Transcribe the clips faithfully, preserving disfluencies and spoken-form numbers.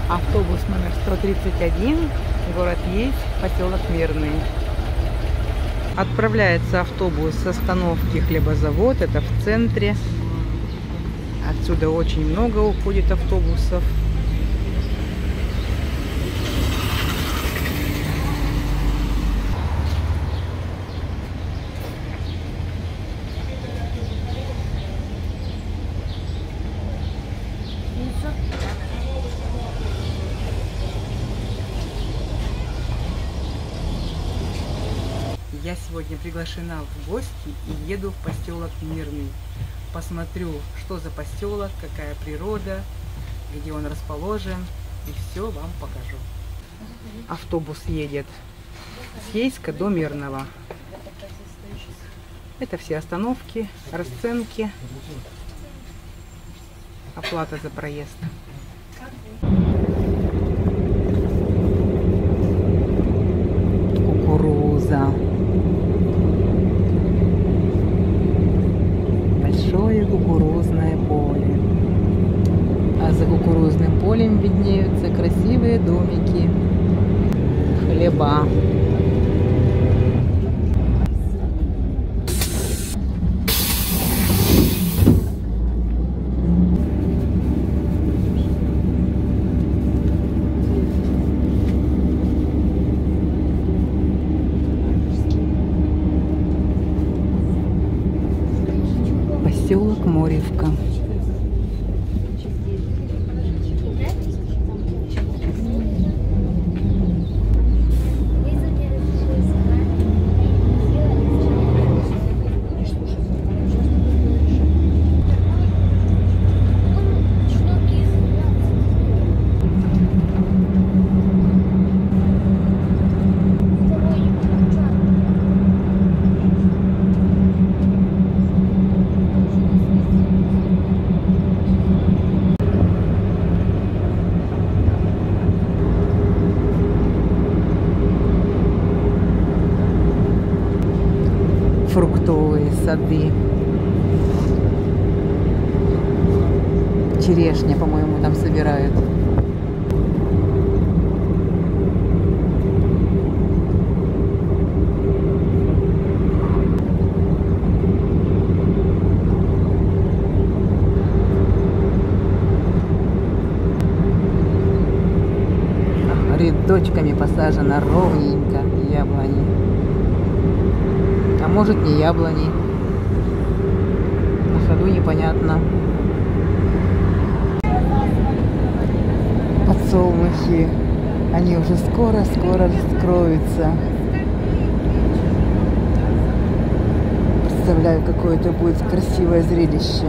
Автобус номер сто тридцать один, город Ейск, поселок Мирный. Отправляется автобус с остановки Хлебозавод, это в центре. Отсюда очень много уходит автобусов. Я сегодня приглашена в гости и еду в поселок Мирный. Посмотрю, что за поселок, какая природа, где он расположен, и все вам покажу. Автобус едет с Ейска до Мирного. Это все остановки, расценки, оплата за проезд. Кукуруза. Большое кукурузное поле. А за кукурузным полем виднеются красивые домики, хлеба. Поселок Моревка. Фруктовые сады. Черешня, по-моему, там собирают. Рядочками посажено ровненько яблони. А может, не яблони. На ходу непонятно. Подсолнухи. Они уже скоро-скоро раскроются. Представляю, какое это будет красивое зрелище.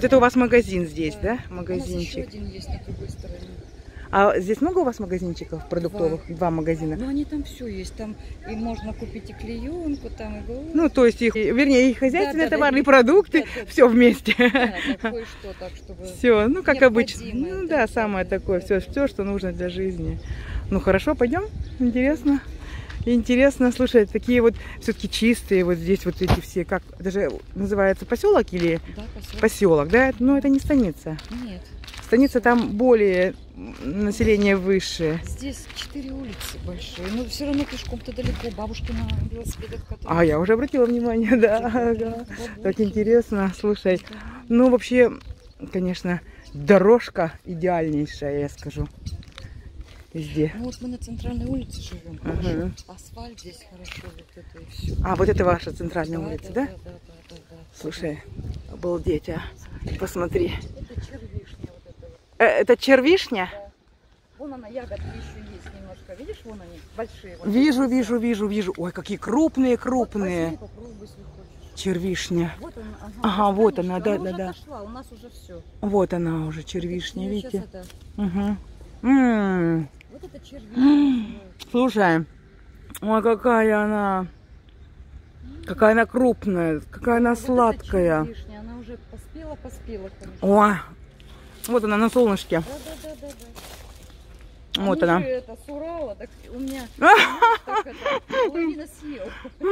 Вот это у вас магазин здесь, да? да? Магазинчик. У нас еще один есть на другой стороне. А здесь много у вас магазинчиков продуктовых? Два, Два магазина. Ну, они там все есть. Там и можно купить и клеенку, там и голову. Ну, то есть их, вернее, и хозяйственные да, да, товары, да, и продукты, да, да, все вместе. Да, да, кое-что так, чтобы... Все, ну, как обычно. Ну, да, да, самое да, такое, да, все, да. все, что нужно для жизни. Ну, хорошо, пойдем. Интересно. Интересно, слушай, такие вот все-таки чистые вот здесь вот эти все, как, это же называется поселок или Да, поселок. поселок, да? Ну, это не станица. Нет. Станица там более население выше. Здесь четыре улицы большие, но все равно пешком-то далеко. Бабушки на велосипедах катаются. А, я уже обратила внимание, да. да. Так интересно, слушай. Ну, вообще, конечно, дорожка идеальнейшая, я скажу. Везде. Ну вот мы на центральной улице живем. Ага. Асфальт здесь хорошо, вот это и все. А, вот это ваша центральная да, улица, да? да? Да, да, да, да, да. Слушай, обалдеть, а. Посмотри. Это червишня вот это вот. Э, это червишня? Да. Вон она, ягодки еще есть немножко. Видишь, вон они, большие. Вот Вижу, вижу, вижу, вижу. Ой, какие крупные, крупные. Вот возьми, попробуй, если хочешь. Червишня. Вот она, ага, Ага, вот она, да, она да, уже да. отошла, у нас уже все. Вот она уже, червишня, видите? Это... Угу. М-м-м. Вот это червишня. Слушай, ой, какая она, какая она крупная, какая она Вот сладкая. это червишня, она уже поспела, поспела, конечно. Ой, вот она на солнышке. Да, да, да, да, да. Вот Они она. же это с Урала, так у меня так это, половина съел.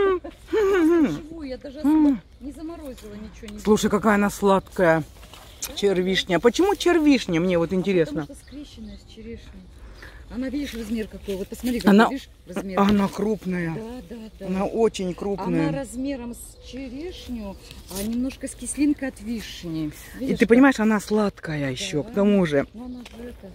Живую, я даже особо не заморозила ничего. Не Слушай, какая она сладкая. Червишня. Почему червишня? Мне вот интересно. Потому что скрещенная с черешней. Она, видишь, размер какой. Вот посмотри, какой, Она, видишь, размер. она крупная. Да, да, да. Она очень Она крупная. размером с черешню, а немножко с кислинкой от вишни. И Видишь, ты как? понимаешь, она сладкая еще, Да. к тому же. Ну, она же это...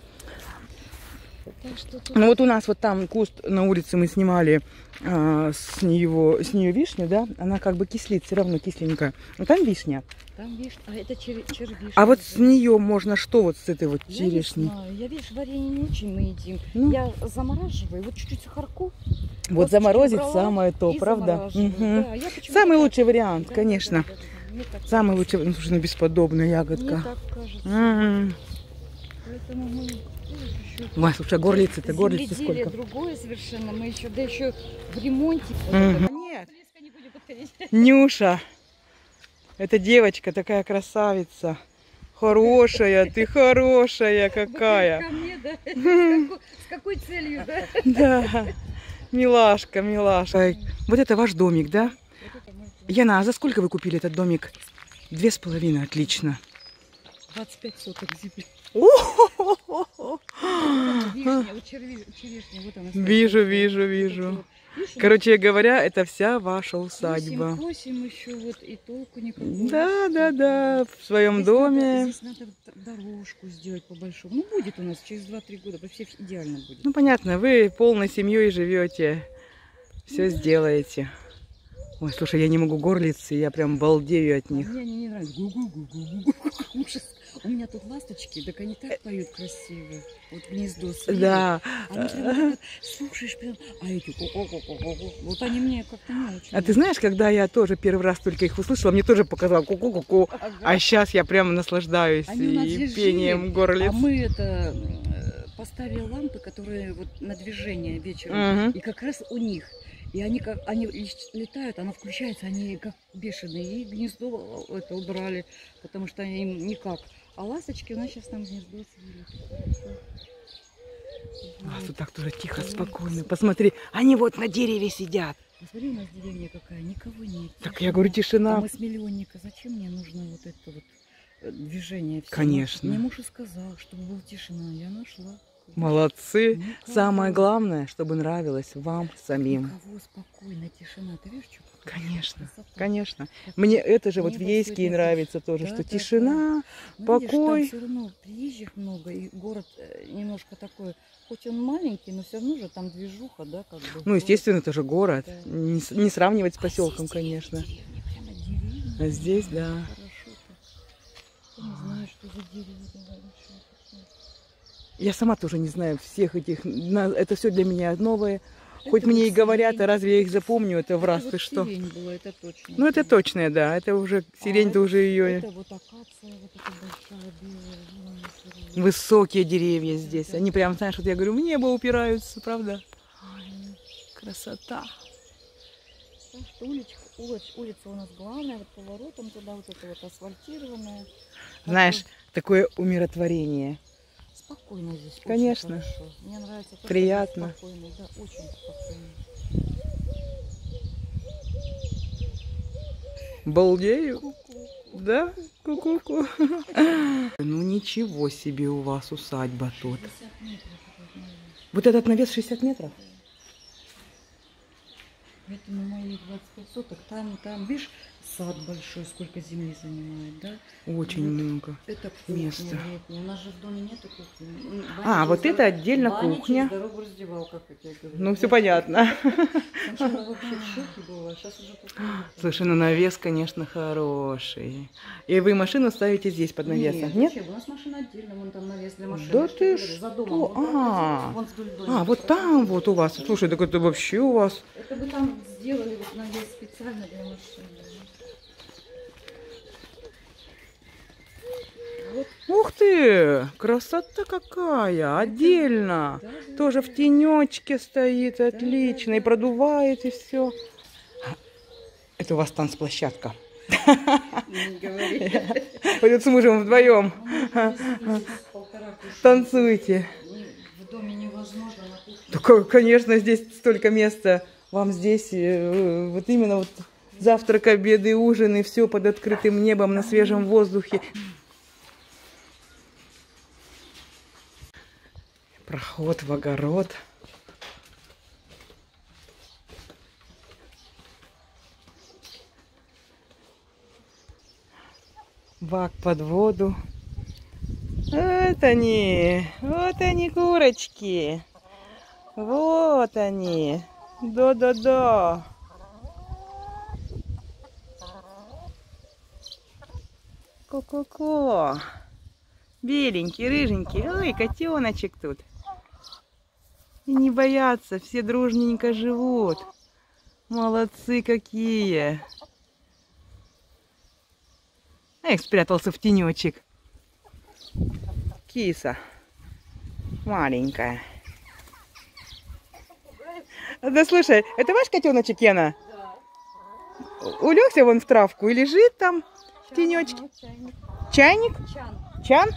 Так что тут... Ну вот у нас вот там куст на улице мы снимали а, с нее, с нее вишню, да? Она как бы кислит, все равно кисленькая. Но там вишня. Там вишня, а это чер... червишня. А вот с нее можно что вот с этой вот Я не черешней? знаю, я, видишь, варенье не очень мы едим. Ну. Я замораживаю, вот чуть-чуть сахарку. Вот косточки заморозить убрала самое то, и правда? замораживаю. Мгм. Да, я почему-то Самый так- лучший вариант, Да, конечно. да, да, да, да. Мне так Самый кажется. лучший, ну слушай, ну бесподобная Мне ягодка. так кажется. М. Поэтому мы... видишь, еще- Ой, слушай, а горлицы-то, горлицы Земледелие сколько? другое совершенно. Мы еще, да еще в ремонте. Вот Мгм. это. Нет, Близко не будем подходить. Нюша, эта девочка такая красавица. Хорошая, ты хорошая какая. Ко мне, да? С какой- С какой целью, да? Да, милашка, милашка. Ой, вот это ваш домик, да? Вот это мой дом. Яна, а за сколько вы купили этот домик? Две с половиной, отлично. двадцать пять соток земли. О-хо-хо-хо. Вишня, вот черви- черешня, вот она. стоит. Вижу, Вот вижу, это вижу. вот. Видишь, Короче говоря, это вся ваша косим, усадьба. косим еще вот и толку никакого. Да, да, да, в своем Здесь доме. Надо, здесь надо вот дорожку сделать по-большому. Ну, будет у нас через два-три года, вообще идеально будет. Ну, понятно, вы полной семьей живете, все сделаете. Ой, слушай, я не могу горлицы, я прям балдею от А них. мне они не нравятся. Гу-гу-гу-гу-гу. Ужас. У меня тут ласточки, так они так поют красиво. Вот гнездо свели. Да. Они прям вот так слушаешь прям, а эти ку-ку-ку-ку-ку. Вот они мне как-то не очень. А ты знаешь, когда я тоже первый раз только их услышала, мне тоже показало ку-ку-ку-ку. Ага. А сейчас я прям наслаждаюсь Они у нас и здесь пением жили, горлиц. А мы это э, поставили лампы, которые вот на движение вечером. Мгм. И как раз у них. И они как они лиш- летают, она включается, они как бешеные. И гнездо это убрали, потому что они им никак. А ласточки у нас сейчас там гнездо свели. А тут так тоже тихо, спокойно. Посмотри, они вот на дереве сидят. Посмотри, у нас деревня какая, никого нет. Так я говорю, тишина. А мы с миллионника, зачем мне нужно вот это вот э, движение? всё? Конечно. Мне муж и сказал, чтобы была тишина, я нашла. Молодцы. Никого. Самое главное, чтобы нравилось вам самим. Никого, спокойно, тишина. Ты видишь, что какая Конечно, красота? конечно. Как Мне это же вот в небо Ейске сегодня нравится тоже, да, что да, тишина, Ну, покой. видишь, там все равно приезжих много, и город э, немножко такой, хоть он маленький, но все равно же там движуха, да, как бы. Ну, естественно, это же город. Да. Не, с- не сравнивать с А поселком, здесь конечно. деревня, прямо деревня. А здесь, да. Хорошо-то. Я не знаю, что за дерево это большое такое. Я сама тоже не знаю всех этих. на- Это все для меня новое. Хоть Это мне вот и говорят, сирень. а разве я их запомню? Это в раз, Это ты вот что? сирень была, это точно. Ну, это точно, да. Это уже, А сирень-то это- уже ее... Это вот акация, вот эта большая белая. вон она, сирень. Высокие деревья здесь. Да. Они прям, знаешь, вот я говорю, в небо упираются, правда? Мгм. Красота. Так что уличка, улиц- улица у нас главная, вот поворотом туда, вот это вот асфальтированная. Знаешь, такое умиротворение. Спокойно здесь. очень Конечно. хорошо. Мне нравится. то, что Приятно. здесь спокойно, да, очень спокойно. Балдею. Ку-ку. Да? Ку-ку-ку. Ну ничего себе у вас усадьба тут. шестьдесят метров этот навес. Вот этот навес шестьдесят метров? Это на мои двадцать пять соток. Там, там, видишь, сад большой, сколько земли занимает, да? Очень Вот. много. Это кухня Место. летняя. У нас же в доме нету кухни. М, А, баня вот через это дорогу- отдельно баня кухня. через дорогу раздевалка, как я говорю. Ну, все Я понятно. Сначала вообще в шоке была, сейчас уже попробую. Слушай, ну навес, конечно, хороший. И вы машину ставите здесь под навесом, нет? Вообще, у нас машина отдельно, вон там навес для машины. Да Я же ты тебе говорю, за домом. что? Вон А. проходи, вон вдоль дома А, вот проходи. там вот у вас. Слушай, так это вообще у вас. Это вы там сделали вот навес специально для машины. Вот, Ух ты! Красота какая! Отдельно. да, да, Тоже да. в тенечке стоит, Да, отлично. да, И да. продувает, и все. Это у вас танцплощадка. Не говори. Вы тут с мужем вдвоем Ну, здесь полтора кушка. танцуете. Не- В доме невозможно на кухне. Только, конечно, здесь столько места. Вам здесь э, вот именно вот завтрак, обед и ужин, и все под открытым небом, на свежем воздухе. Проход в огород. Бак под воду. Вот они, вот они, курочки. Вот они. Да-да-да. Ко-ко-ко. Беленький, рыженький. Ой, котеночек тут. И не боятся, все дружненько живут. Молодцы какие. Эх, спрятался в тенечек. Киса. Маленькая. Да слушай, это ваш котеночек, Яна? Да. Улегся вон в травку и лежит там в тенечке. Ну, чайник. Чайник? Чан. Чан?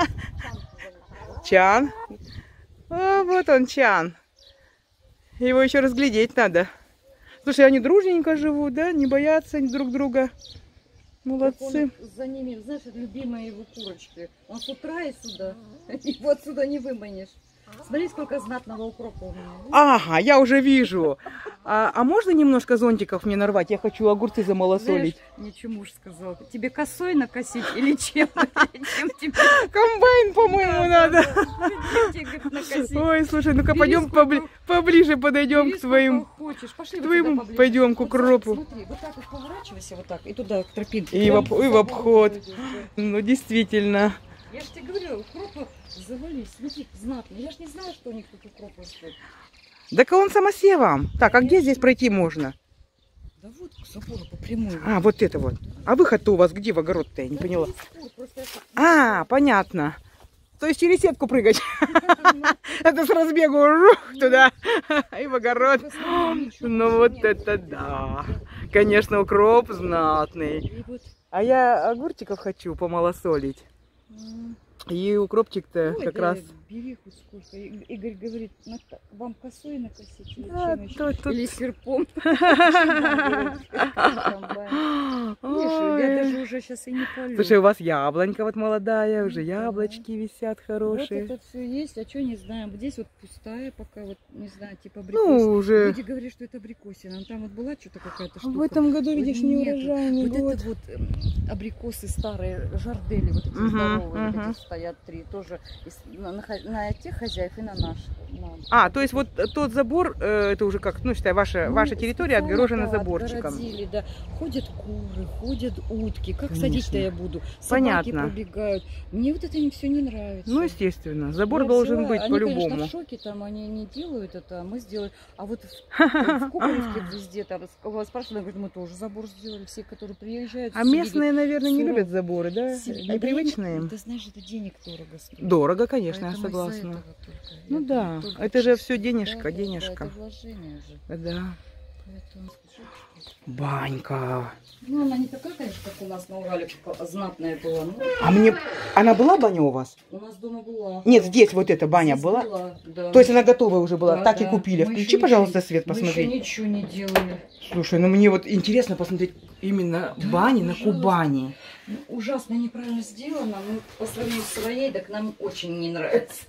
Чан. Чан. О, вот он, Чан. Его еще разглядеть надо. Слушай, они дружненько живут, да? Не боятся друг друга. Молодцы. Так он за ними, знаешь, любимые его курочки. Он с утра и сюда. Его отсюда не выманишь. Смотри, сколько знатного укропа у меня. Ага, я уже вижу. А, а можно немножко зонтиков мне нарвать? Я хочу огурцы замалосолить. Знаешь, мне что муж сказал? Тебе косой накосить или чем? Чем тебе Комбайн, по-моему, надо. тебе, говорит, накосить? Ой, слушай, ну-ка Бери пойдем сколько- побли- поближе подойдем Бери к сколько твоим. хочешь. Пошли к вот твоему сюда поближе. пойдем к Вот укропу. Смотри, вот так вот поворачивайся вот так и туда к тропинке. И в, Прям об- за и в забор обход. пойдешь, да. Ну, действительно. Я же тебе говорю, укропа завались. Смотри, знатно. Я же не знаю, что у них тут укроп растет. Так он самосевом. Так, а где здесь пройти можно? Да вот к забору по прямой. А, вот это вот. А выход-то у вас где в огород-то? Я не Да поняла. через скур, просто это- А, понятно. То есть через сетку прыгать. Это с разбегу жух, туда и в огород. Ну вот это да. Конечно, укроп знатный. И вот, А я огурчиков хочу помалосолить. м, И укропчик-то ой, как да, раз. бери хоть сколько. И- Игорь говорит, «На- вам косой накосить или Да, чем еще? тут- тут- Или серпом. Видишь, я даже уже сейчас и не полю. Слушай, у вас яблонька вот молодая, уже Да. яблочки висят Вот хорошие. это все есть, а что не знаем. Вот здесь вот пустая пока, вот не знаю, типа Ну, абрикос. уже Люди говорят, что это абрикосина. Там вот была что-то какая-то штука. в этом году, Вот видишь, не нету. урожайный Вот год. это вот эм, абрикосы старые, жардели, вот эти Мгм, здоровые, вот мгм. эти стоят три, тоже из- на, на хо- на тех хозяев и на наших. нам. А, то есть вот тот забор, э, это уже как, ну, считай, ваша, Ну, ваша территория специально, отгорожена да, заборчиком. отгородили, да. Ходят куры, ходят утки. Как Конечно. садить-то я буду? Собаки Понятно. пробегают. Мне вот это все не нравится. Ну, естественно, забор Я должен взяла, быть они, конечно, по-любому. в шоке, там они не делают это, а мы сделали. А вот в, в Куколевске везде там спрашивают, говорят, мы тоже забор сделали, все, которые приезжают. А местные, наверное, не сорок. любят заборы, да? Непривычные. Ты знаешь, это денег дорого стоит. Дорого, конечно, я Поэтому из-за согласна. этого только. Ну Я да, только это же чисто- все денежка, да, да, денежка. Да, это вложение же. Да. Поэтому... Банька. Ну, она не такая, конечно, как у нас на Урале, как знатная была. Ну, А мне... Она была баня у вас? у нас дома была. Нет, здесь вот эта баня Здесь была. была, да. То есть она готовая уже была, Да, так да. и купили. Мы Включи, еще пожалуйста, ничего- свет, Мы посмотри. еще ничего не делали. Слушай, ну мне вот интересно посмотреть именно Да, бани на пожалуйста. Кубани. Ну, ужасно неправильно сделано. Мы по сравнению с своей, так нам очень не нравится.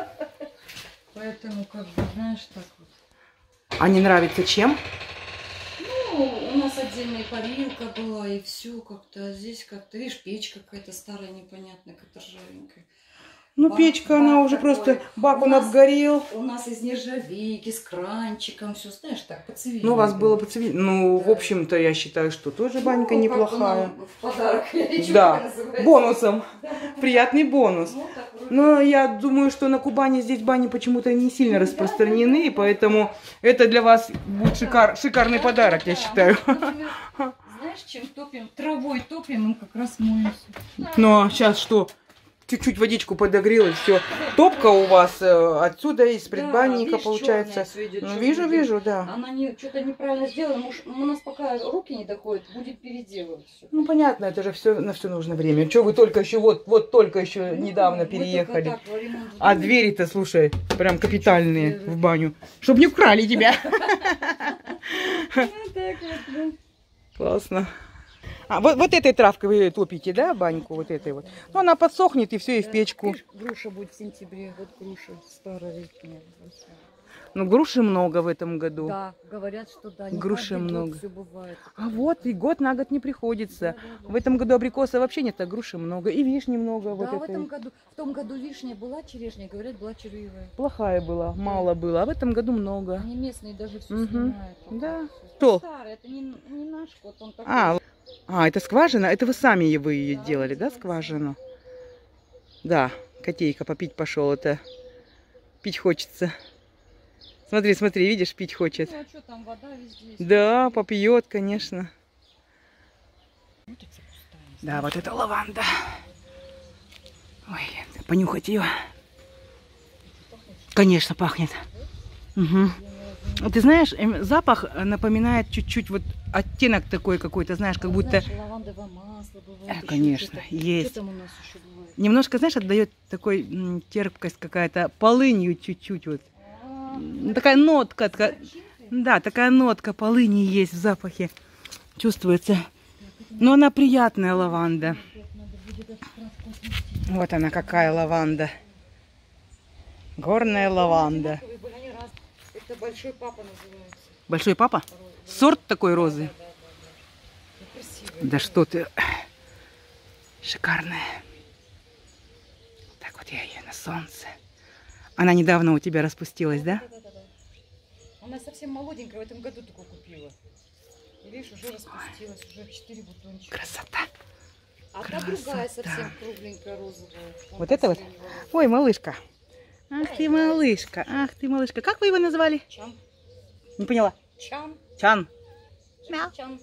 Поэтому, как бы, знаешь, так вот. А не нравится чем? Ну, у нас отдельная парилка была, и все как-то. А здесь как-то, видишь, печь какая-то старая, непонятная, какая-то ржавенькая. Ну, Бак- печка, она бак уже такой. просто, бак У он нас- обгорел. У нас из нержавейки, с кранчиком, все, знаешь, так, по цивильному. Ну, у вас было по цивильному. Ну, Да. в общем-то, я считаю, что тоже банька Ну, неплохая. как бы нам в подарок. Я не знаю, Да, как называется. бонусом. Да. Приятный бонус. Ну, так вроде. Но я думаю, что на Кубани здесь бани почему-то не сильно распространены, и поэтому это для вас будет шикар, шикарный Да, подарок, да, я да. считаю. Мы, например, знаешь, чем топим? Травой топим, и как раз моемся. Но сейчас что? Чуть-чуть водичку подогрел, и все. Топка у вас э, отсюда, из предбанника, видишь, получается. чёрная всё идёт, Ну, чёрная вижу, идёт. вижу, да. Она не, что-то неправильно сделала, муж- у нас пока руки не доходят, будет переделывать всё. Ну, понятно, это же все на все нужно время. Что вы только еще, вот, вот только еще Ну, недавно мы только переехали. так, во ремонт А дома. двери-то, слушай, прям капитальные в баню. Чтоб не украли тебя. Ну, так вот, да. Классно. А, вот, вот этой травкой вы топите, да, баньку? Вот этой вот. Ну, она подсохнет, и все, и в Да, печку. видишь, груша будет в сентябре, вот груша старая летняя. Ну, груши много в этом году. Да, говорят, что да, не Груши каждый год много. всё бывает. А вот, и год на год не приходится. Да, да, да. В этом году абрикоса вообще нет, а груши много. И вишни много. Вот Да, в этой. этом году, в том году вишня была, черешня, говорят, была червивая. Плохая была, мало было. А в этом году много. Они местные даже все Мгм. снимают. Да. Это Что? старый, это не, не наш кот, он такой. А, а, это скважина? Это вы сами е- вы ее Да, делали, да, сделали скважину? Да, котейка попить пошел. Это пить хочется. Смотри, смотри, видишь, пить хочет. Ну, а что там, вода везде есть. Да, попьет, конечно. Вот эти пустая, Да, вот это лаванда. Ой, понюхать ее. Конечно, пахнет. Угу. Ты знаешь, эм, запах напоминает чуть-чуть вот оттенок такой какой-то, знаешь, как будто Знаешь, лавандовое масло бывает. Э, еще конечно, что-то. есть. Что там у нас еще бывает? немножко, знаешь, отдает такой м, терпкость какая-то, полынью чуть-чуть вот. А, Ну, такая нотка, така- зачем ты? да, такая нотка полыни есть в запахе. Чувствуется. Но она приятная лаванда. Надо будет этот транспорт нести. Вот она какая лаванда. Горная лаванда. Одинаковые были, они раз- Это большой папа называется. Большой папа? Розы. Сорт такой розы? Да, да, да, да. Ну, красивые. Да что ты. Шикарная. Так вот я ее на солнце. Она недавно у тебя распустилась, да? Да, да, да, да. Она совсем молоденькая, в этом году только купила. И видишь, уже распустилась, уже четыре бутончика. Красота. А та красота. другая совсем кругленькая розовая. Вон Вот это вот? последний вот. Ой, малышка. Ах ты, малышка. Ах ты, малышка. Как вы его назвали? Чан. Не поняла. Чан. Чан. Мяу. Чан.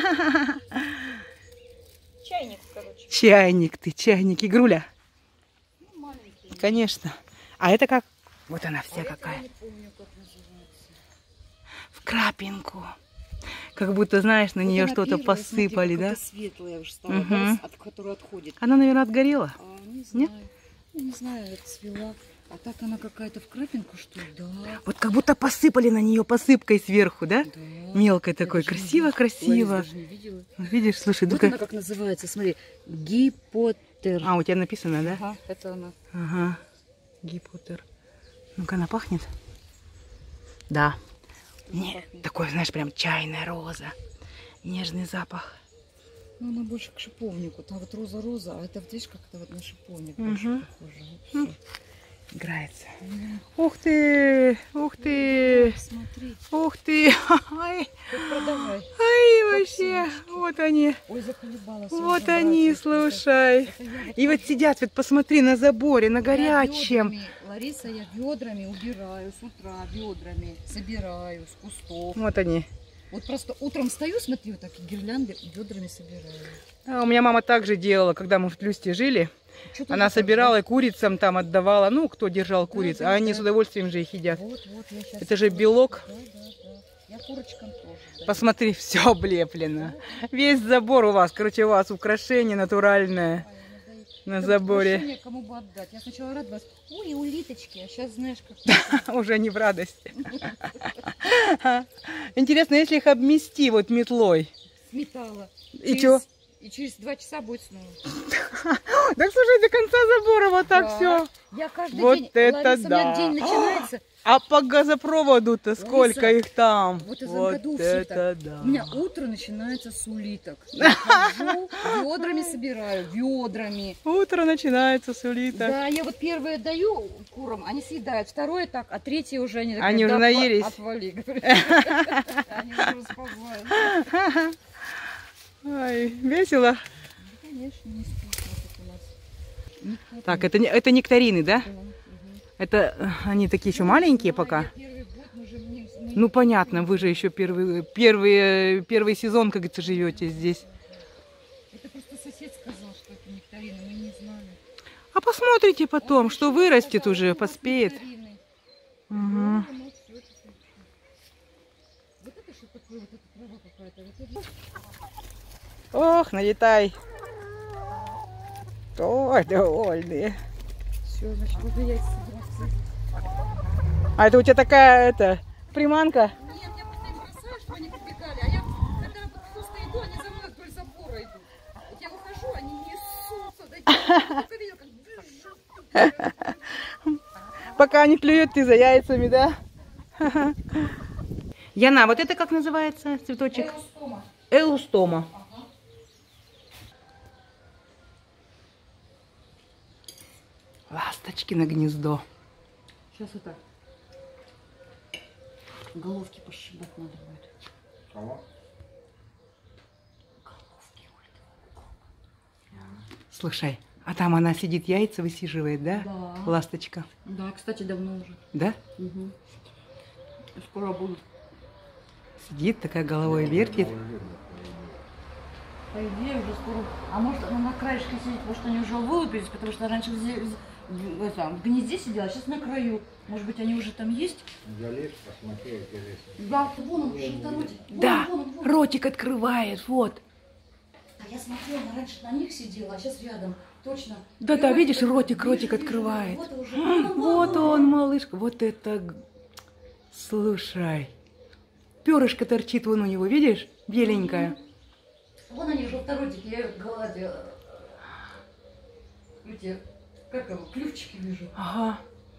Чайник, короче. Чайник ты, чайник. Игруля. Ну, маленький. Конечно. А это как? Вот она вся А это какая. я не помню, как называется. В крапинку. Как будто, знаешь, на Вот нее она что-то первая, посыпали, смотри, да? какая светлая уже стала, Мгм. да, от которой отходит. Она, наверное, отгорела. А, не знаю. Нет? Я не знаю, отцвела. А так она какая-то в крапинку, что ли? Да. Вот как будто посыпали на нее посыпкой сверху, да? Да. Мелкой Я такой. даже не Красиво, видела. красиво. Ларис даже не видела. Видишь, слушай, Вот ну-ка. она как называется, смотри. Гипотер. А, у тебя написано, да? Ага, это она. Ага. Гипотер. Ну-ка, она пахнет? Да. Не, Пахнет. такой, знаешь, прям чайная роза. Нежный запах. Ну, она больше к шиповнику. Там вот роза-роза, а это, видишь, как-то вот на шиповник Мгм. больше похоже. Вот М. всё. Играется. Ух ты! Ух ты! Смотри. Ух ты! Ай, Продавай. ай вообще! Вот они. Ой, заколебалась. Вот они, слушай. И вот сидят, вот посмотри, на заборе, на горячем. Я Лариса, я ведрами убираю с утра, ведрами собираю с кустов. Вот они. Вот просто утром встаю, смотри, вот так гирлянды ведрами собираю. А у меня мама так же делала, когда мы в Тлюсте жили. Она собирала и курицам там отдавала, ну, кто держал куриц, да, да, а они да. с удовольствием же их едят. Вот, вот, я сейчас Это же белок. Да, да, да. Я курочкам тоже. Да. Посмотри, все облеплено. Да. Весь забор у вас, короче, у вас украшение натуральное. Ай, на это заборе. Украшение кому бы отдать. Я сначала радовалась, ой, улиточки, а сейчас знаешь, как... Уже не в радости. Интересно, если их обмести вот метлой. Сметала. И что? И через два часа будет снова. Так слушай, до конца забора вот так да. все. Я каждый вот день, это Лариса, да. У меня день начинается. А по газопроводу-то сколько их там? Вот, вот это да. У меня утро начинается с улиток. Я хожу, ведрами собираю, ведрами. Утро начинается с улиток. Да, я вот первое даю курам, они съедают, второе так, а третье уже они... Они уже наелись. Отвали, говорят. Они уже успокоились. Ой, весело? Конечно, не скучно у нас. Так, это, это нектарины, да? Да. Угу. Это они такие еще маленькие пока? Год, же мне, мы... Ну понятно, вы же еще первый, первый, первый сезон, как говорится, живете здесь. Это просто сосед сказал, что это нектарины, мы не знали. А посмотрите потом, Он что вырастет сказал, уже, поспеет. Угу. Вот это что такое, вот эта трава какая-то. Вот это... Ох, налетай. Ой, довольные. Все, значит, буду яйца собирать. А это у тебя такая, это, приманка? Нет, я просто им бросаю, чтобы они побегали. А я, когда просто иду, они за мной вдоль забора идут. Вот я выхожу, они несутся. Пока они клюют, ты за яйцами, да? Яна, вот это как называется цветочек? Эустома. Эустома. Ласточки на гнездо. Сейчас вот так. Головки пощипать надо будет. Кого? Головки. Слушай, а там она сидит, яйца высиживает, да? Да. Ласточка. Да, кстати, давно уже. Да? Угу. Скоро будут. Сидит, такая головой вертит. По идее уже скоро. А может она на краешке сидит, потому что они уже вылупились, потому что раньше в, в гнезде сидела, а сейчас на краю. Может быть, они уже там есть? Залез, посмотри, интересно. Да, вон он, вон, да, вон, вон, вон. Ротик открывает, вот. А я смотрела, она раньше на них сидела, а сейчас рядом. Точно. Да, да, видишь, ротик, ротик вижу, открывает. Вот, уже. Вот он, малышка, вот это. Слушай. Перышко торчит вон у него, видишь? Беленькая. Вон они, желторотики, я эти, эти, как его, клювчики вижу. Ага.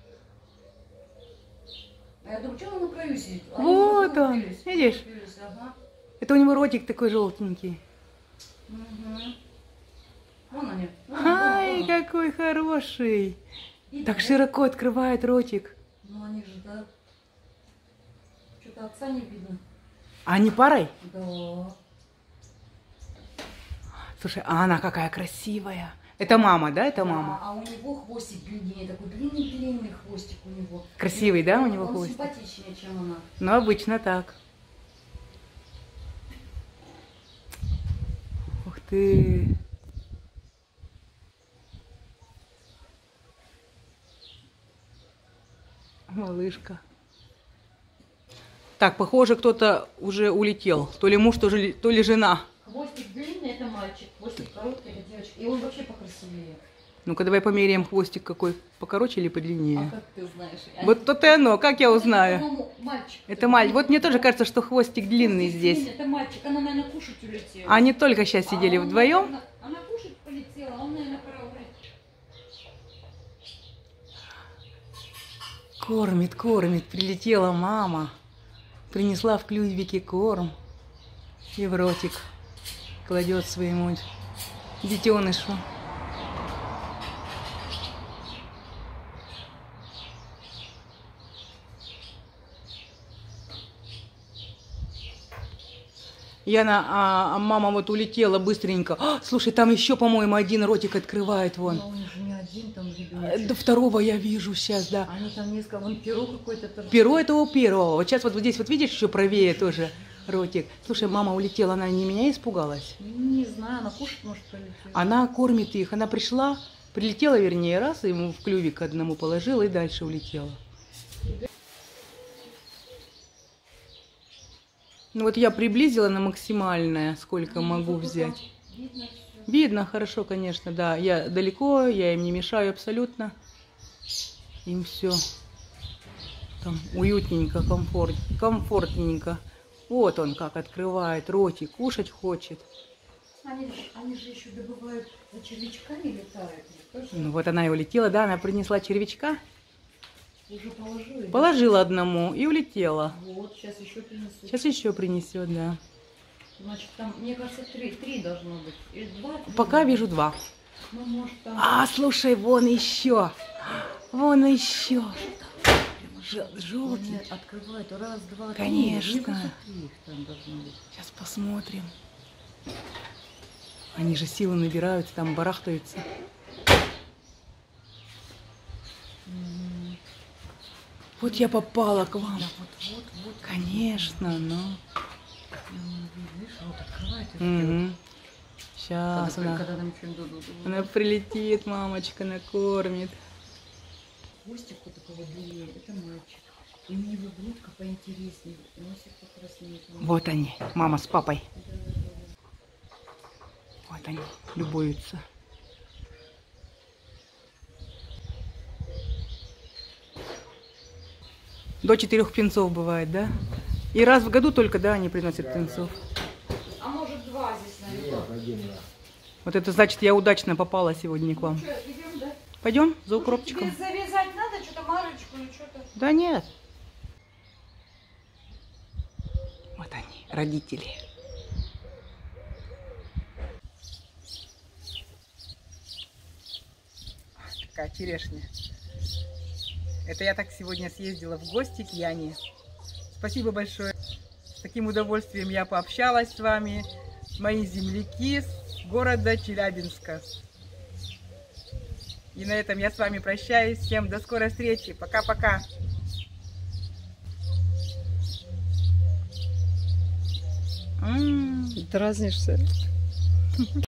А я думаю, что он на краю сидит? Они вот он, видишь? Ага. Это у него ротик такой желтенький. Угу. Вон они. Вон, ай, вон, вон. Какой хороший. И так да, широко да? Открывает ротик. Ну они же, да. Что-то отца не видно. А они парой? Да. Слушай, а она какая красивая. Это мама, да? Это да, мама. А у него хвостик длиннее, такой длинный-длинный хвостик у него. Красивый, и да, у него он хвостик? Он симпатичнее, чем она. Ну, обычно так. Ух ты. Малышка. Так, похоже, кто-то уже улетел. То ли муж, то ли, то ли жена. Хвостик длинный, это мальчик. Хвостик короткий, это девочка. И он вообще покрасивее. Ну-ка, давай померяем хвостик какой. Покороче или подлиннее? А как ты знаешь? Вот то-то и оно. Как я узнаю? Это мальчик. Это мальчик. Вот мне тоже кажется, что хвостик длинный хвостик здесь. Длинный, это мальчик. Она, наверное, кушать улетела. Они только сейчас сидели а вдвоем. Она, она кушать полетела, а он, наверное, пора улететь. Кормит, кормит. Прилетела мама. Принесла в клювике корм. И в ротик кладет своему детенышу. И она, а, а мама вот улетела быстренько. А, слушай, там еще, по-моему, один ротик открывает вон. Но он же не один там До ребеночек. второго я вижу сейчас, да. Они там несколько, вон перо какое-то торчит. Перо этого первого. Вот сейчас вот здесь вот видишь, еще правее тоже ротик. Слушай, мама улетела, она не меня испугалась? Не знаю, она кушать может полетела. Она кормит их. Она пришла, прилетела, вернее, раз, и ему в клювик одному положила и дальше улетела. Ну вот я приблизила на максимальное, сколько могу взять. Видно всё. Видно хорошо, конечно, да. Я далеко, я им не мешаю абсолютно. Им все там уютненько, комфорт, комфортненько. Вот он как открывает ротик, кушать хочет. Они, ж- они же еще добывают, за червячками летают. Тоже Ну вот она и улетела, да, она принесла червячка, уже положили. да? положила одному и улетела. Вот, сейчас еще принесут. Сейчас еще принесет, да. Значит, там, мне кажется, три, три должно быть. Или два. три. Пока вижу два. Ну, может, там... А, слушай, вон еще. Вон еще. Желтый. Они открывают раз, два, три. Конечно. Мне кажется, три их там должно быть. Сейчас посмотрим. Они же силы набираются, там барахтаются. Мгм. Вот я попала к вам. Да, вот, вот, вот. Конечно, но... М, Видишь, вот открывает и Угу. ждет. Сейчас Когда, она, когда там что-нибудь ду- ду- ду- она прилетит, мамочка накормит. хвостик вот такого длиннее, это мальчик. И у него грудка поинтереснее, носик покраснее. Вот они, мама с папой. Да, да, да. Вот они, любуются. До четырех птенцов бывает, да? И раз в году только, да, они приносят птенцов. А может два здесь, наверное? Вот это значит, я удачно попала сегодня к вам. Что, идем, да? Пойдем за укропчиком? Тебе завязать надо, что-то марочку или что-то? Да нет. Вот они, родители. Какая черешня. Это я так сегодня съездила в гости к Яне. Спасибо большое. С таким удовольствием я пообщалась с вами. Мои земляки с города Челябинска. И на этом я с вами прощаюсь. Всем до скорой встречи. Пока-пока. Дразнишься?